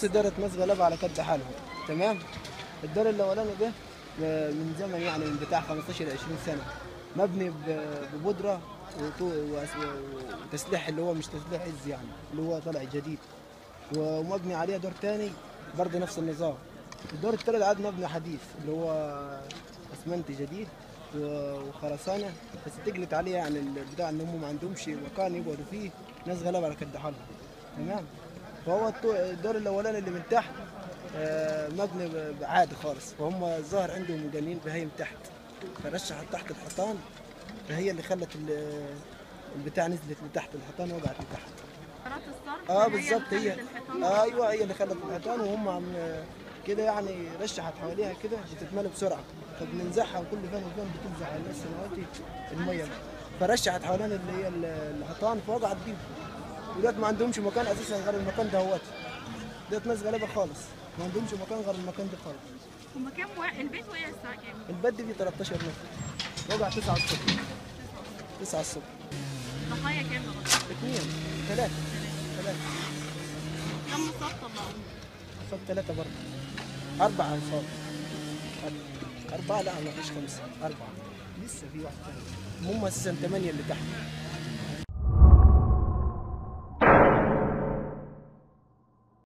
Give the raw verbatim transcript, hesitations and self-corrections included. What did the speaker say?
بص دار اتماس غلابه على قد حالهم. تمام. الدار الاولاني ده من زمن يعني من بتاع خمستاشر عشرين سنه، مبني ب- ببودره وطو- وأس- وتسليح اللي هو مش تسليح عز يعني، اللي هو طالع جديد، ومبني عليه دور تاني برضه نفس النظام. الدور التالت عاد مبني حديث اللي هو اسمنت جديد و- وخرسانه، بس تقلت عليه يعني البتاع ان هم ما عندهمش مكان يقعدوا فيه، ناس غلابه على قد حالهم. تمام. فهو الطو- الدور الاولاني اللي من تحت آه، مبني ب- عادي خالص، فهم الظاهر عندهم مجانين بهايم تحت، فرشحت تحت الحيطان، فهي اللي خلت ال- البتاع نزلت لتحت، الحيطان وقعت لتحت. قرارات الصرف اه هي اللي بالظبط، هي خلت الحيطان ايوه تقع. هي اللي خلت الحيطان، وهم عم كده يعني رشحت حواليها كده بتتملى بسرعه، فبننزعها وكل فين وفين بتنزع على الناس سنواتي الميه، فرشحت حوالين اللي هي ال- الحيطان فوقعت بيهم. ودلوقتي ما عندهمش مكان اساسا غير المكان ده هوت، ديت ناس غلابه خالص، ما عندهمش مكان غير المكان ده خالص. هما كام وا... البيت وقع الساعة كام؟ البد دي تلتاشر متر، وقع تسعة الصبح. تسعة الصبح. ضحايا كام لغاية؟ اثنين، ثلاثة، ثلاثة. كم مصاب طلعوه؟ صوب ثلاثة برضه. أربعة أنصاب. أربعة لا ما فيش خمسة، أربعة. لسه في واحد ثاني. هم أساسا ثمانية اللي تحت.